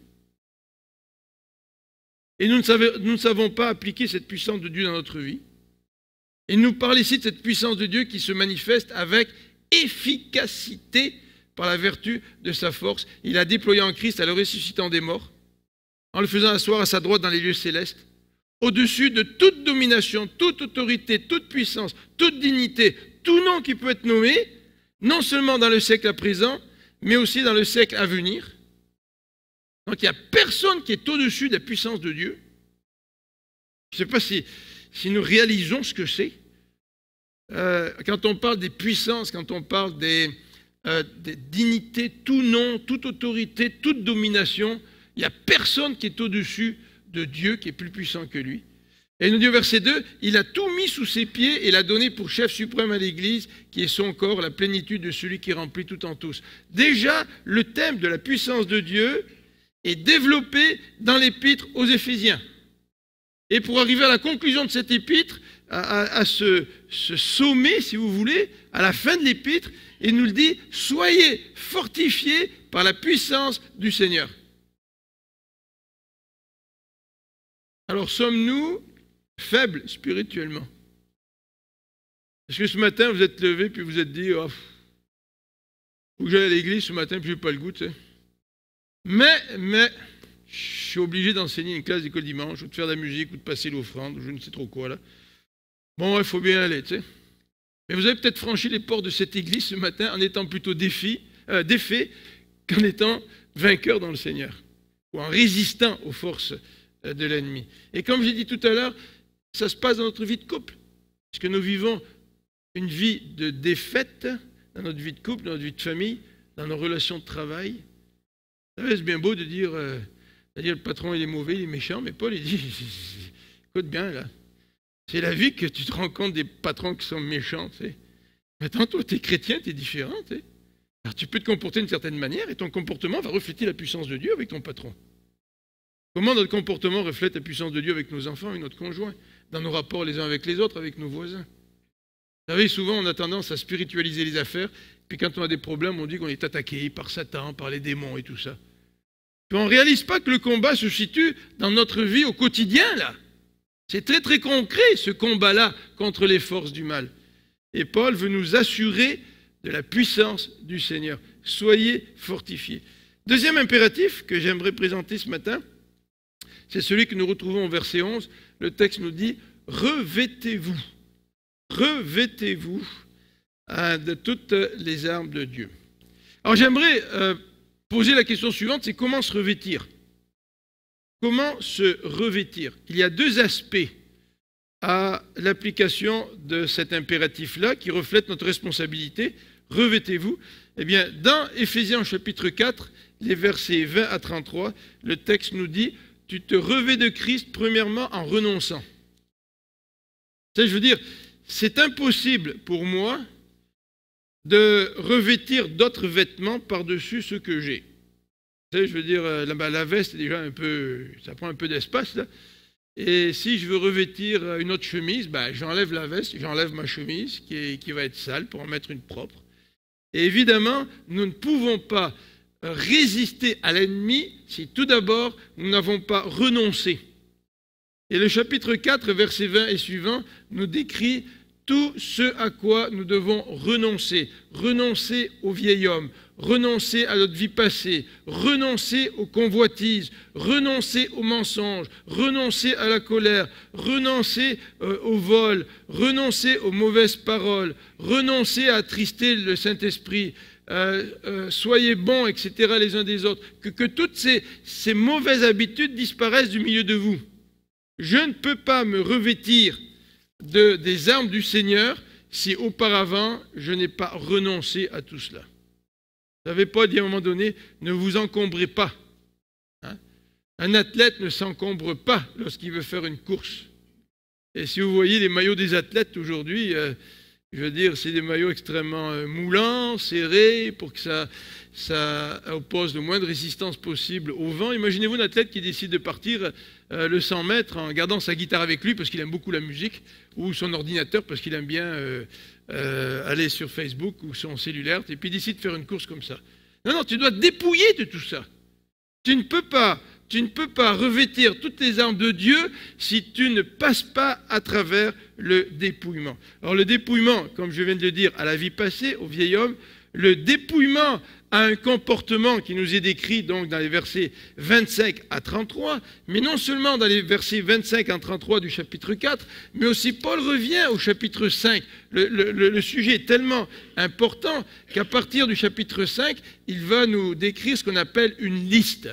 Et nous ne savons pas appliquer cette puissance de Dieu dans notre vie. Il nous parle ici de cette puissance de Dieu qui se manifeste avec efficacité par la vertu de sa force. Il a déployé en Christ en le ressuscitant des morts, en le faisant asseoir à sa droite dans les lieux célestes, au-dessus de toute domination, toute autorité, toute puissance, toute dignité, tout nom qui peut être nommé, non seulement dans le siècle à présent, mais aussi dans le siècle à venir. Donc il n'y a personne qui est au-dessus de la puissance de Dieu. Je ne sais pas si nous réalisons ce que c'est. Quand on parle des puissances, quand on parle des dignités, tout nom, toute autorité, toute domination, il n'y a personne qui est au-dessus de Dieu, qui est plus puissant que lui. Et il nous dit au verset 2, il a tout mis sous ses pieds et l'a donné pour chef suprême à l'Église, qui est son corps, la plénitude de celui qui remplit tout en tous. Déjà, le thème de la puissance de Dieu est développé dans l'épître aux Éphésiens. Et pour arriver à la conclusion de cette épître, à ce sommet, si vous voulez, à la fin de l'épître, il nous le dit, soyez fortifiés par la puissance du Seigneur. Alors sommes-nous faibles spirituellement? Est-ce que ce matin vous êtes levé puis vous êtes dit, oh, faut que j'aille à l'église ce matin puis j'ai pas le goût, tu sais. Mais je suis obligé d'enseigner une classe d'école dimanche ou de faire de la musique ou de passer l'offrande ou je ne sais trop quoi là. Bon, il faut bien aller, tu sais. Mais vous avez peut-être franchi les portes de cette église ce matin en étant plutôt défait qu'en étant vainqueur dans le Seigneur ou en résistant aux forces de l'ennemi. Et comme j'ai dit tout à l'heure, ça se passe dans notre vie de couple. Parce que nous vivons une vie de défaite, dans notre vie de couple, dans notre vie de famille, dans nos relations de travail. Ça reste bien beau de dire, le patron il est mauvais, il est méchant, mais Paul il dit, écoute bien là, c'est la vie que tu te rends compte des patrons qui sont méchants, tu sais. Maintenant, toi, tu es chrétien, tu es différent, tu sais. Alors tu peux te comporter d'une certaine manière et ton comportement va refléter la puissance de Dieu avec ton patron. Comment notre comportement reflète la puissance de Dieu avec nos enfants, avec notre conjoint, dans nos rapports les uns avec les autres, avec nos voisins. Vous savez, souvent on a tendance à spiritualiser les affaires, puis quand on a des problèmes, on dit qu'on est attaqué par Satan, par les démons et tout ça. Puis on ne réalise pas que le combat se situe dans notre vie au quotidien, là. C'est très très concret, ce combat-là, contre les forces du mal. Et Paul veut nous assurer de la puissance du Seigneur. Soyez fortifiés. Deuxième impératif que j'aimerais présenter ce matin, c'est celui que nous retrouvons au verset 11. Le texte nous dit « Revêtez-vous, revêtez-vous de toutes les armes de Dieu. » Alors j'aimerais poser la question suivante, c'est comment se revêtir? Comment se revêtir? Il y a deux aspects à l'application de cet impératif-là qui reflète notre responsabilité. Revêtez-vous. Eh bien, dans Éphésiens chapitre 4, les versets 20 à 33, le texte nous dit « Tu te revêts de Christ premièrement en renonçant. » Je veux dire, c'est impossible pour moi de revêtir d'autres vêtements par-dessus ceux que j'ai. Je veux dire, la veste, est déjà un peu, ça prend un peu d'espace, là. Et si je veux revêtir une autre chemise, j'enlève la veste, j'enlève ma chemise qui va être sale pour en mettre une propre. Et évidemment, nous ne pouvons pas résister à l'ennemi si tout d'abord nous n'avons pas renoncé. Et le chapitre 4, versets 20 et suivants, nous décrit tout ce à quoi nous devons renoncer. Renoncer au vieil homme, renoncer à notre vie passée, renoncer aux convoitises, renoncer aux mensonges, renoncer à la colère, renoncer au vol, renoncer aux mauvaises paroles, renoncer à attrister le Saint-Esprit, soyez bons, etc. les uns des autres. Que toutes ces mauvaises habitudes disparaissent du milieu de vous. Je ne peux pas me revêtir des armes du Seigneur si auparavant je n'ai pas renoncé à tout cela. Vous savez, Paul dit à un moment donné, ne vous encombrez pas. Hein? Un athlète ne s'encombre pas lorsqu'il veut faire une course. Et si vous voyez les maillots des athlètes aujourd'hui, je veux dire, c'est des maillots extrêmement moulants, serrés, pour que ça oppose le moins de résistance possible au vent. Imaginez-vous un athlète qui décide de partir le 100 mètres en gardant sa guitare avec lui parce qu'il aime beaucoup la musique, ou son ordinateur parce qu'il aime bien aller sur Facebook ou son cellulaire, et puis il décide de faire une course comme ça. Non, tu dois te dépouiller de tout ça. Tu ne peux pas revêtir toutes les armes de Dieu si tu ne passes pas à travers le dépouillement. Alors le dépouillement, comme je viens de le dire, à la vie passée, au vieil homme, le dépouillement à un comportement qui nous est décrit donc dans les versets 25 à 33, mais non seulement dans les versets 25 à 33 du chapitre 4, mais aussi Paul revient au chapitre 5. Le sujet est tellement important qu'à partir du chapitre 5, il va nous décrire ce qu'on appelle une liste.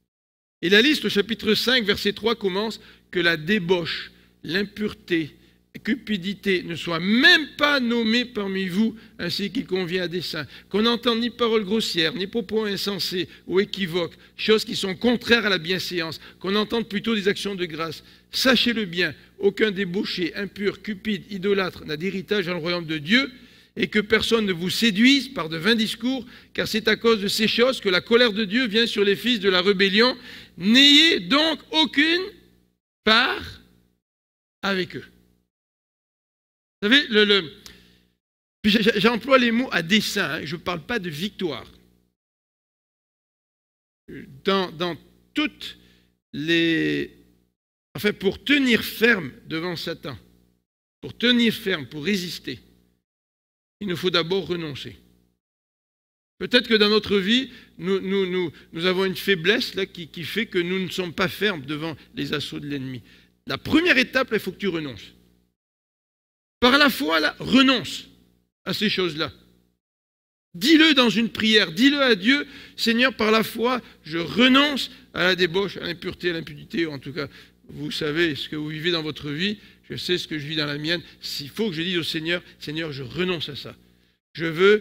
Et la liste au chapitre 5, verset 3 commence « Que la débauche, l'impureté, la cupidité ne soient même pas nommées parmi vous, ainsi qu'il convient à des saints. Qu'on n'entende ni paroles grossières, ni propos insensés ou équivoques, choses qui sont contraires à la bienséance, qu'on entende plutôt des actions de grâce. Sachez-le bien, aucun débauché, impur, cupide, idolâtre n'a d'héritage dans le royaume de Dieu, et que personne ne vous séduise par de vains discours, car c'est à cause de ces choses que la colère de Dieu vient sur les fils de la rébellion. N'ayez donc aucune part avec eux. » Vous savez, j'emploie les mots à dessein, hein, je ne parle pas de victoire. Dans toutes les... Enfin, pour tenir ferme devant Satan, pour tenir ferme, pour résister, il nous faut d'abord renoncer. Peut-être que dans notre vie, nous avons une faiblesse là, qui fait que nous ne sommes pas fermes devant les assauts de l'ennemi. La première étape, il faut que tu renonces. Par la foi, là, renonce à ces choses-là. Dis-le dans une prière, dis-le à Dieu, Seigneur, par la foi, je renonce à la débauche, à l'impureté, à l'impudicité, en tout cas, vous savez ce que vous vivez dans votre vie, je sais ce que je vis dans la mienne. S'il faut que je dise au Seigneur, Seigneur, je renonce à ça. Je veux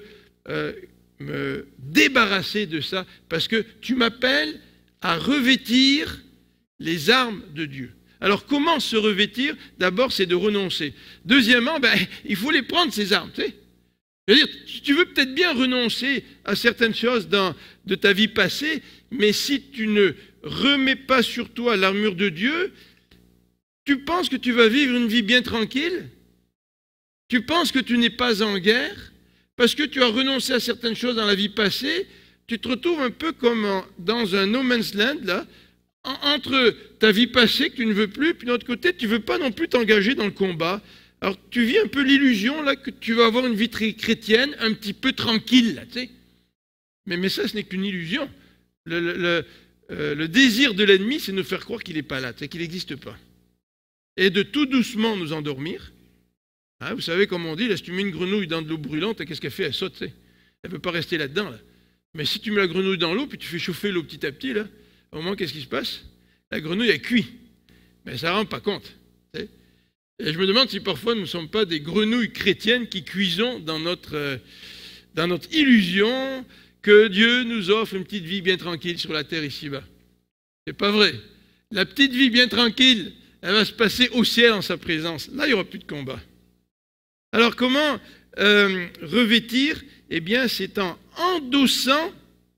me débarrasser de ça, parce que tu m'appelles à revêtir les armes de Dieu. Alors, comment se revêtir? D'abord, c'est de renoncer. Deuxièmement, il faut les prendre, ces armes. Tu sais. Je veux dire, tu veux peut-être bien renoncer à certaines choses de ta vie passée, mais si tu ne remets pas sur toi l'armure de Dieu, tu penses que tu vas vivre une vie bien tranquille? Tu penses que tu n'es pas en guerre? Parce que tu as renoncé à certaines choses dans la vie passée, tu te retrouves un peu comme dans un no man's land, là, entre ta vie passée que tu ne veux plus, puis de l'autre côté, tu ne veux pas non plus t'engager dans le combat. Alors, tu vis un peu l'illusion, là, que tu vas avoir une vie très chrétienne, un petit peu tranquille, là, tu sais. Mais ça, ce n'est qu'une illusion. Le désir de l'ennemi, c'est de nous faire croire qu'il n'est pas là, qu'il n'existe pas. Et de tout doucement nous endormir. Hein, vous savez, comme on dit, là, si tu mets une grenouille dans de l'eau brûlante, qu'est-ce qu'elle fait? Elle saute, tu sais. Elle ne peut pas rester là-dedans, là. Mais si tu mets la grenouille dans l'eau, puis tu fais chauffer l'eau petit à petit, là, au moment, qu'est-ce qui se passe? La grenouille, elle cuit. Mais ça ne rend pas compte. Tu sais. Et je me demande si parfois nous ne sommes pas des grenouilles chrétiennes qui cuisons dans notre illusion que Dieu nous offre une petite vie bien tranquille sur la terre ici-bas. C'est pas vrai. La petite vie bien tranquille, elle va se passer au ciel en sa présence. Là, il n'y aura plus de combat. Alors, comment revêtir? Eh bien, c'est en endossant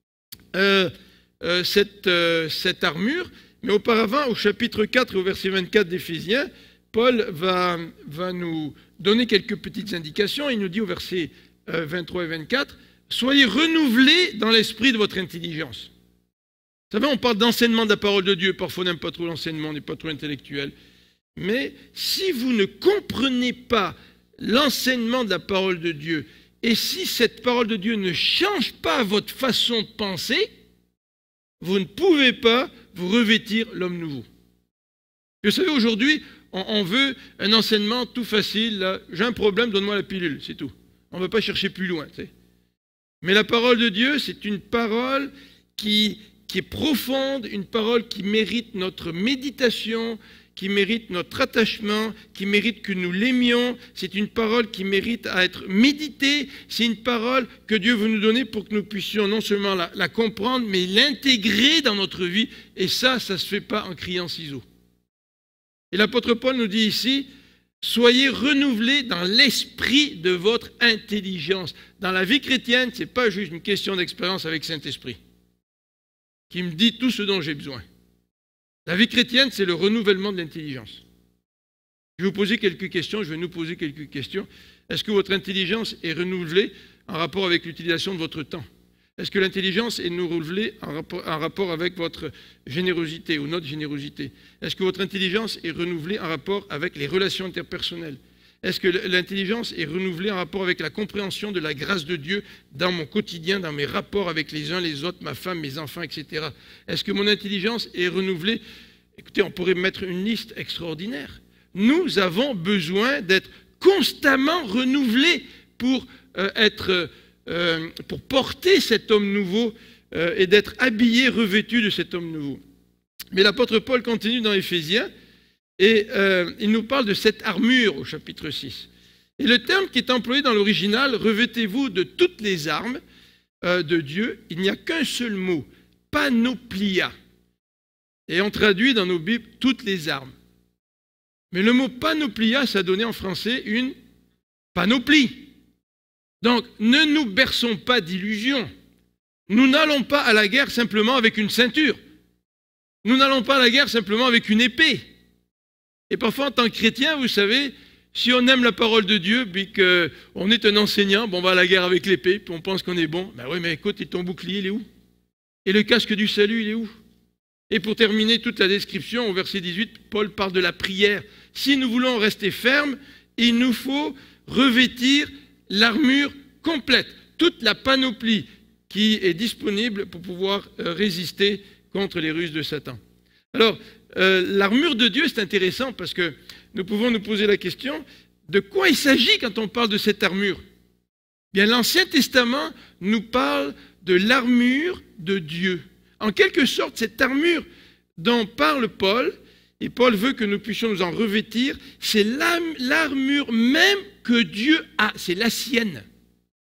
cette armure. Mais auparavant, au chapitre 4 et au verset 24 d'Éphésiens, Paul va nous donner quelques petites indications. Il nous dit au verset 23 et 24, « Soyez renouvelés dans l'esprit de votre intelligence. » Vous savez, on parle d'enseignement de la parole de Dieu. Parfois, on n'aime pas trop l'enseignement, on n'est pas trop intellectuel. Mais si vous ne comprenez pas l'enseignement de la parole de Dieu, et si cette parole de Dieu ne change pas votre façon de penser, vous ne pouvez pas vous revêtir l'homme nouveau. Vous savez, aujourd'hui, on veut un enseignement tout facile. J'ai un problème, donne-moi la pilule, c'est tout. On ne va pas chercher plus loin. Tu sais. Mais la parole de Dieu, c'est une parole qui est profonde, une parole qui mérite notre méditation, qui mérite notre attachement, qui mérite que nous l'aimions. C'est une parole qui mérite à être méditée. C'est une parole que Dieu veut nous donner pour que nous puissions non seulement la comprendre, mais l'intégrer dans notre vie. Et ça ne se fait pas en criant ciseaux. Et l'apôtre Paul nous dit ici, soyez renouvelés dans l'esprit de votre intelligence. Dans la vie chrétienne, ce n'est pas juste une question d'expérience avec Saint-Esprit, qui me dit tout ce dont j'ai besoin. La vie chrétienne, c'est le renouvellement de l'intelligence. Je vais vous poser quelques questions, je vais nous poser quelques questions. Est-ce que votre intelligence est renouvelée en rapport avec l'utilisation de votre temps? Est-ce que l'intelligence est renouvelée en rapport avec votre générosité ou notre générosité? Est-ce que votre intelligence est renouvelée en rapport avec les relations interpersonnelles? Est-ce que l'intelligence est renouvelée en rapport avec la compréhension de la grâce de Dieu dans mon quotidien, dans mes rapports avec les uns les autres, ma femme, mes enfants, etc. Est-ce que mon intelligence est renouvelée? Écoutez, on pourrait mettre une liste extraordinaire. Nous avons besoin d'être constamment renouvelés pour pour porter cet homme nouveau et d'être habillé, revêtu de cet homme nouveau. Mais l'apôtre Paul continue dans Éphésiens et il nous parle de cette armure au chapitre 6. Et le terme qui est employé dans l'original, revêtez-vous de toutes les armes de Dieu, il n'y a qu'un seul mot, panoplia. Et on traduit dans nos Bibles toutes les armes. Mais le mot panoplia, ça donnait en français une panoplie. Donc, ne nous berçons pas d'illusions. Nous n'allons pas à la guerre simplement avec une ceinture. Nous n'allons pas à la guerre simplement avec une épée. Et parfois, en tant que chrétien, vous savez, si on aime la parole de Dieu, puis qu'on est un enseignant, bon, on va à la guerre avec l'épée, puis on pense qu'on est bon. Ben oui, mais écoute, et ton bouclier, il est où? Et le casque du salut, il est où? Et pour terminer toute la description, au verset 18, Paul parle de la prière. Si nous voulons rester fermes, il nous faut revêtir l'armure complète, toute la panoplie qui est disponible pour pouvoir résister contre les ruses de Satan. Alors, l'armure de Dieu, c'est intéressant parce que nous pouvons nous poser la question, de quoi il s'agit quand on parle de cette armure? Bien, l'Ancien Testament nous parle de l'armure de Dieu. En quelque sorte, cette armure dont parle Paul, et Paul veut que nous puissions nous en revêtir, c'est l'armure même que Dieu a, c'est la sienne.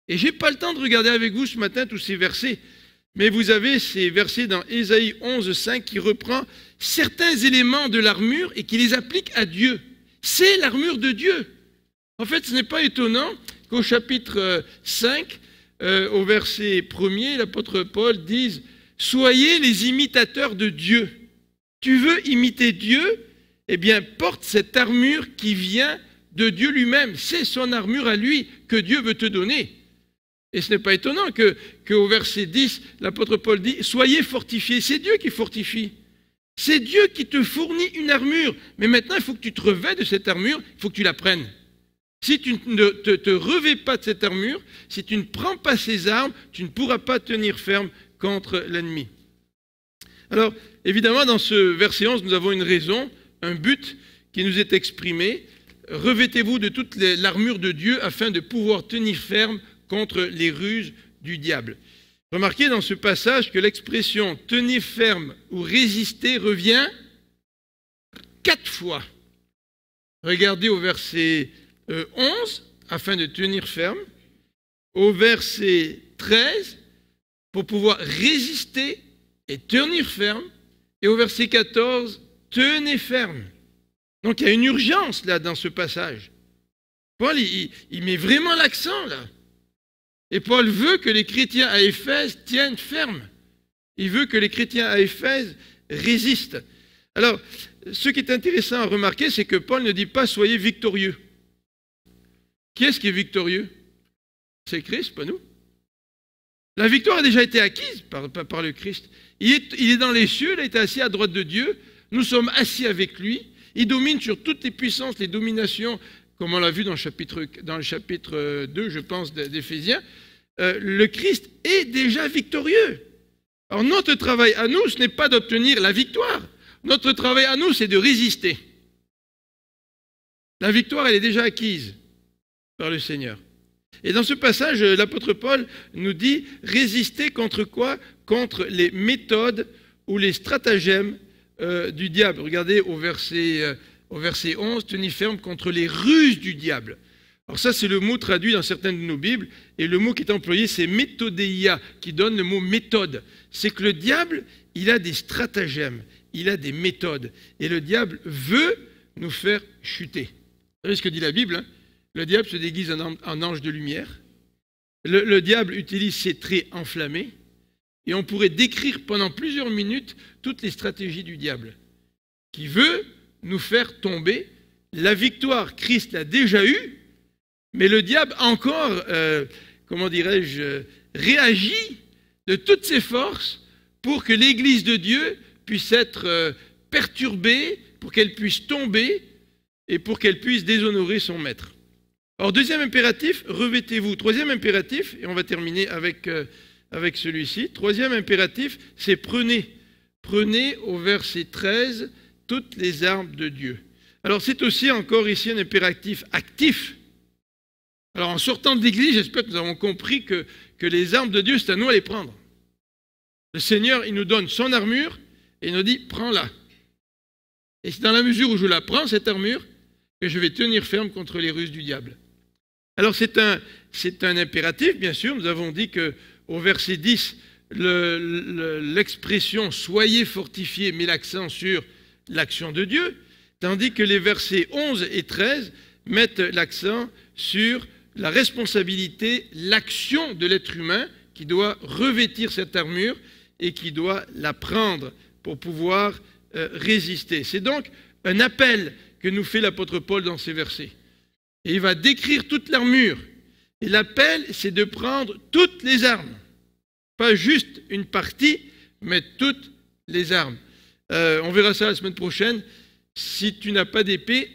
Et je n'ai pas le temps de regarder avec vous ce matin tous ces versets, mais vous avez ces versets dans Ésaïe 11, 5 qui reprend certains éléments de l'armure et qui les applique à Dieu. C'est l'armure de Dieu. En fait, ce n'est pas étonnant qu'au chapitre 5, au verset 1er, l'apôtre Paul dise « Soyez les imitateurs de Dieu ». Tu veux imiter Dieu? Eh bien, porte cette armure qui vient de Dieu lui-même. C'est son armure à lui que Dieu veut te donner. Et ce n'est pas étonnant qu'au verset 10, l'apôtre Paul dit « Soyez fortifiés ». C'est Dieu qui fortifie. C'est Dieu qui te fournit une armure. Mais maintenant, il faut que tu te revêts de cette armure, il faut que tu la prennes. Si tu ne te revêts pas de cette armure, si tu ne prends pas ces armes, tu ne pourras pas tenir ferme contre l'ennemi. Alors, évidemment, dans ce verset 11, nous avons une raison, un but qui nous est exprimé. Revêtez-vous de toute l'armure de Dieu afin de pouvoir tenir ferme contre les ruses du diable. Remarquez dans ce passage que l'expression « tenir ferme » ou « résister » revient 4 fois. Regardez au verset 11, afin de tenir ferme. Au verset 13, pour pouvoir résister et tenir ferme. Et au verset 14, tenez ferme. Donc il y a une urgence là dans ce passage. Paul, il met vraiment l'accent là. Et Paul veut que les chrétiens à Éphèse tiennent ferme. Il veut que les chrétiens à Éphèse résistent. Alors, ce qui est intéressant à remarquer, c'est que Paul ne dit pas « soyez victorieux ». Qui est-ce qui est victorieux? C'est Christ, pas nous. La victoire a déjà été acquise par le Christ. Il est dans les cieux, il a été assis à droite de Dieu. Nous sommes assis avec lui. Il domine sur toutes les puissances, les dominations, comme on l'a vu dans le chapitre 2, je pense, d'Éphésiens. Le Christ est déjà victorieux. Alors notre travail à nous, ce n'est pas d'obtenir la victoire. Notre travail à nous, c'est de résister. La victoire, elle est déjà acquise par le Seigneur. Et dans ce passage, l'apôtre Paul nous dit « résister contre quoi? Contre les méthodes ou les stratagèmes du diable. » Regardez au verset 11, « tenez ferme contre les ruses du diable. » Alors ça, c'est le mot traduit dans certaines de nos Bibles, et le mot qui est employé, c'est méthodéia, qui donne le mot méthode. C'est que le diable, il a des stratagèmes, il a des méthodes, et le diable veut nous faire chuter. Vous savez ce que dit la Bible, hein? Le diable se déguise en ange de lumière, le diable utilise ses traits enflammés, et on pourrait décrire pendant plusieurs minutes toutes les stratégies du diable, qui veut nous faire tomber. La victoire, Christ l'a déjà eue, mais le diable encore, comment dirais-je, réagit de toutes ses forces pour que l'Église de Dieu puisse être perturbée, pour qu'elle puisse tomber et pour qu'elle puisse déshonorer son maître. Alors, deuxième impératif, revêtez-vous. Troisième impératif, et on va terminer avec celui-ci. Troisième impératif, c'est prenez. Prenez au verset 13 toutes les armes de Dieu. Alors, c'est aussi encore ici un impératif actif. Alors, en sortant de l'église, j'espère que nous avons compris que les armes de Dieu, c'est à nous à les prendre. Le Seigneur, il nous donne son armure et il nous dit, prends-la. Et c'est dans la mesure où je la prends, cette armure, que je vais tenir ferme contre les ruses du diable. Alors, c'est un impératif, bien sûr. Nous avons dit qu'au verset 10, l'expression « soyez fortifiés » met l'accent sur l'action de Dieu, tandis que les versets 11 et 13 mettent l'accent sur la responsabilité, l'action de l'être humain qui doit revêtir cette armure et qui doit la prendre pour pouvoir résister. C'est donc un appel que nous fait l'apôtre Paul dans ces versets. Et il va décrire toute l'armure. Et l'appel, c'est de prendre toutes les armes. Pas juste une partie, mais toutes les armes. On verra ça la semaine prochaine. Si tu n'as pas d'épée,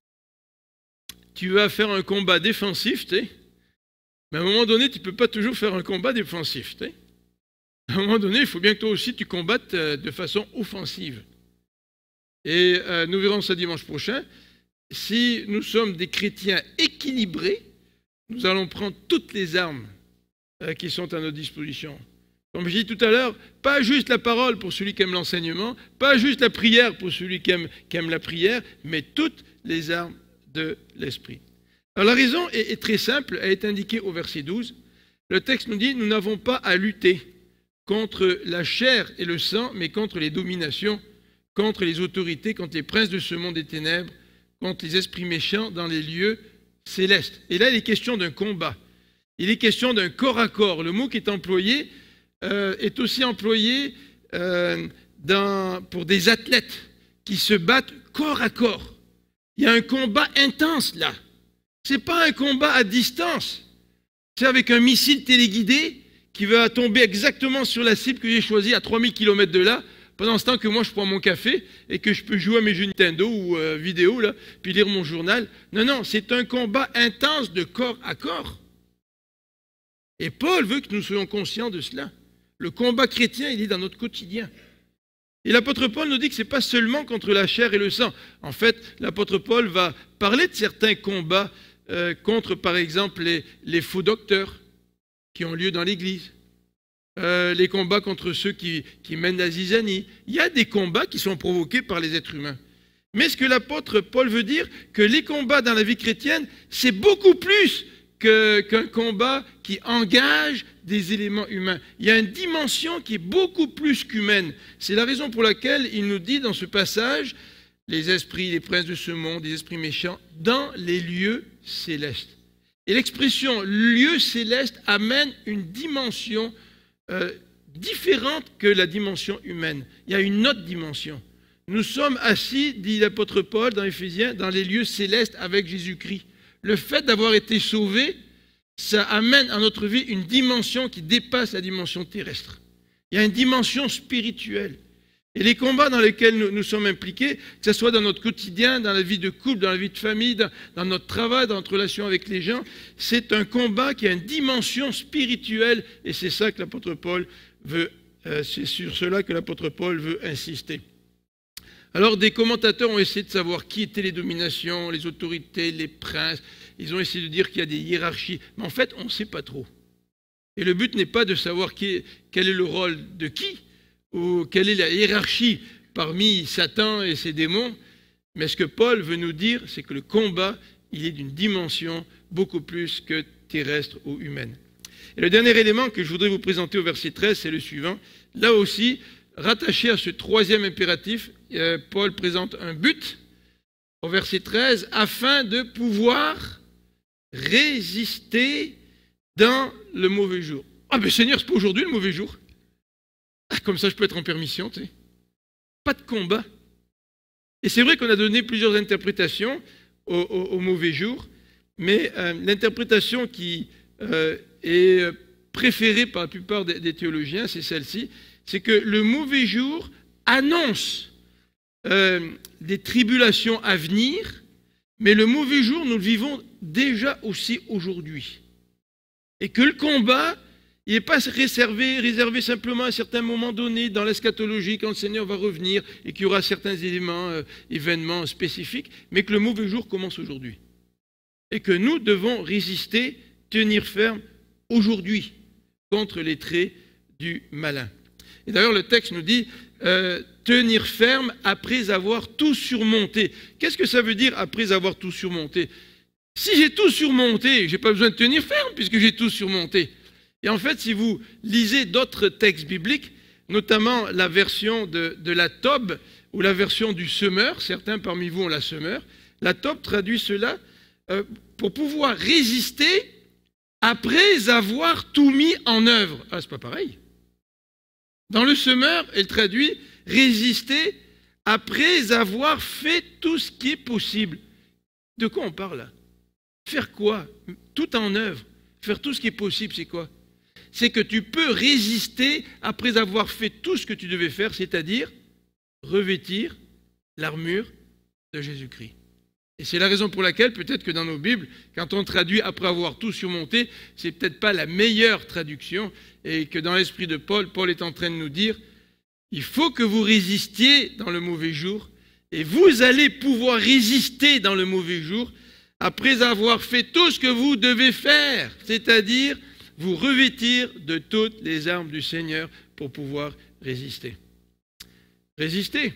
tu vas faire un combat défensif, tu sais. Mais à un moment donné, tu ne peux pas toujours faire un combat défensif, tu sais. À un moment donné, il faut bien que toi aussi, tu combattes de façon offensive. Et nous verrons ça dimanche prochain. Si nous sommes des chrétiens équilibrés, nous allons prendre toutes les armes qui sont à notre disposition. Comme je dis tout à l'heure, pas juste la parole pour celui qui aime l'enseignement, pas juste la prière pour celui qui aime la prière, mais toutes les armes de l'esprit. Alors la raison est très simple, elle est indiquée au verset 12. Le texte nous dit, nous n'avons pas à lutter contre la chair et le sang, mais contre les dominations, contre les autorités, contre les princes de ce monde des ténèbres, contre les esprits méchants dans les lieux célestes. Et là, il est question d'un combat. Il est question d'un corps à corps. Le mot qui est employé est aussi employé pour des athlètes qui se battent corps à corps. Il y a un combat intense là. Ce n'est pas un combat à distance. C'est avec un missile téléguidé qui va tomber exactement sur la cible que j'ai choisie à 3000 km de là, pendant ce temps que moi je prends mon café et que je peux jouer à mes jeux Nintendo ou vidéo, là, puis lire mon journal. Non, non, c'est un combat intense de corps à corps. Et Paul veut que nous soyons conscients de cela. Le combat chrétien, il est dans notre quotidien. Et l'apôtre Paul nous dit que ce n'est pas seulement contre la chair et le sang. En fait, l'apôtre Paul va parler de certains combats contre, par exemple, les faux docteurs qui ont lieu dans l'Église. Les combats contre ceux qui mènent la zizanie. Il y a des combats qui sont provoqués par les êtres humains. Mais ce que l'apôtre Paul veut dire, que les combats dans la vie chrétienne, c'est beaucoup plus qu'un combat qui engage des éléments humains. Il y a une dimension qui est beaucoup plus qu'humaine. C'est la raison pour laquelle il nous dit dans ce passage, les esprits, les princes de ce monde, les esprits méchants, dans les lieux célestes. Et l'expression lieu céleste amène une dimension différente que la dimension humaine. Il y a une autre dimension. Nous sommes assis, dit l'apôtre Paul dans Éphésiens, dans les lieux célestes avec Jésus-Christ. Le fait d'avoir été sauvé, ça amène à notre vie une dimension qui dépasse la dimension terrestre. Il y a une dimension spirituelle. Et les combats dans lesquels nous sommes impliqués, que ce soit dans notre quotidien, dans la vie de couple, dans la vie de famille, dans notre travail, dans notre relation avec les gens, c'est un combat qui a une dimension spirituelle et c'est ça que l'apôtre Paul veut, c'est sur cela que l'apôtre Paul veut insister. Alors des commentateurs ont essayé de savoir qui étaient les dominations, les autorités, les princes. Ils ont essayé de dire qu'il y a des hiérarchies. Mais en fait, on ne sait pas trop. Et le but n'est pas de savoir quel est le rôle de qui, ou quelle est la hiérarchie parmi Satan et ses démons. Mais ce que Paul veut nous dire, c'est que le combat, il est d'une dimension beaucoup plus que terrestre ou humaine. Et le dernier élément que je voudrais vous présenter au verset 13, c'est le suivant. Là aussi, rattaché à ce troisième impératif, Paul présente un but au verset 13, afin de pouvoir résister dans le mauvais jour. Ah ben Seigneur, c'est pas aujourd'hui le mauvais jour. Ah, comme ça je peux être en permission, tu sais. Pas de combat. Et c'est vrai qu'on a donné plusieurs interprétations au mauvais jour, mais l'interprétation qui est préférée par la plupart des théologiens, c'est celle-ci, c'est que le mauvais jour annonce des tribulations à venir, mais le mauvais jour, nous le vivons déjà aussi aujourd'hui. Et que le combat, il n'est pas réservé simplement à certains moments donnés dans l'eschatologie, quand le Seigneur va revenir et qu'il y aura certains événements spécifiques, mais que le mauvais jour commence aujourd'hui. Et que nous devons résister, tenir ferme aujourd'hui contre les traits du malin. Et d'ailleurs, le texte nous dit tenir ferme après avoir tout surmonté. Qu'est-ce que ça veut dire après avoir tout surmonté? Si j'ai tout surmonté, je n'ai pas besoin de tenir ferme puisque j'ai tout surmonté. Et en fait, si vous lisez d'autres textes bibliques, notamment la version de la Tob ou la version du semeur, certains parmi vous ont la semeur, la Tob traduit cela pour pouvoir résister après avoir tout mis en œuvre. Ah, c'est pas pareil. Dans le semeur, elle traduit résister après avoir fait tout ce qui est possible. De quoi on parle là? Faire quoi? Tout en œuvre. Faire tout ce qui est possible, c'est quoi? C'est que tu peux résister après avoir fait tout ce que tu devais faire, c'est-à-dire revêtir l'armure de Jésus-Christ. Et c'est la raison pour laquelle, peut-être que dans nos Bibles, quand on traduit après avoir tout surmonté, c'est peut-être pas la meilleure traduction, et que dans l'esprit de Paul, Paul est en train de nous dire, il faut que vous résistiez dans le mauvais jour, et vous allez pouvoir résister dans le mauvais jour après avoir fait tout ce que vous devez faire, c'est-à-dire vous revêtir de toutes les armes du Seigneur pour pouvoir résister. Résister,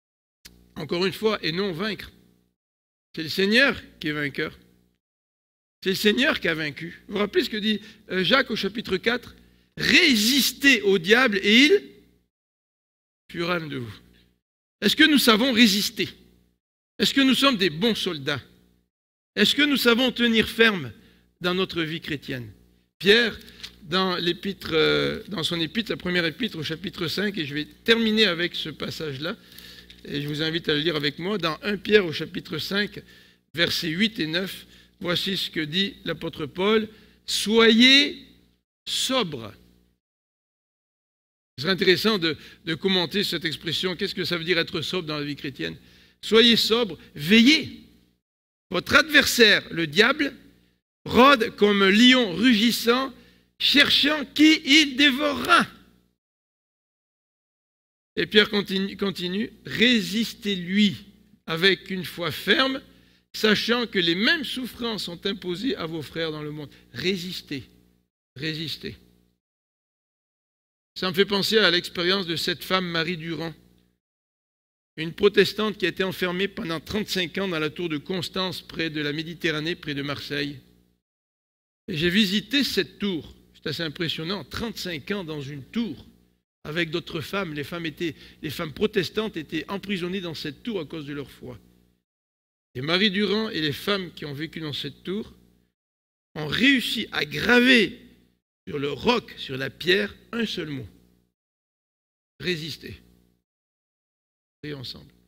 encore une fois, et non vaincre. C'est le Seigneur qui est vainqueur. C'est le Seigneur qui a vaincu. Vous vous rappelez ce que dit Jacques au chapitre 4? Résistez au diable et il fuira de vous. Est-ce que nous savons résister? Est-ce que nous sommes des bons soldats? Est-ce que nous savons tenir ferme dans notre vie chrétienne? Pierre, dans son épître, la première épître au chapitre 5, et je vais terminer avec ce passage-là, et je vous invite à le lire avec moi, dans 1 Pierre au chapitre 5, versets 8 et 9, voici ce que dit l'apôtre Paul: soyez sobres. Ce serait intéressant de commenter cette expression. Qu'est-ce que ça veut dire être sobre dans la vie chrétienne? Soyez sobres, veillez. Votre adversaire, le diable, rôde comme un lion rugissant, cherchant qui il dévorera. Et Pierre continue, résistez-lui avec une foi ferme, sachant que les mêmes souffrances sont imposées à vos frères dans le monde. Résistez, résistez. Ça me fait penser à l'expérience de cette femme, Marie Durand, une protestante qui a été enfermée pendant 35 ans dans la tour de Constance, près de la Méditerranée, près de Marseille. Et j'ai visité cette tour. C'est assez impressionnant, 35 ans dans une tour, avec d'autres femmes. Les femmes protestantes étaient emprisonnées dans cette tour à cause de leur foi. Et Marie Durand et les femmes qui ont vécu dans cette tour ont réussi à graver sur le roc, sur la pierre, un seul mot: résister. Et ensemble.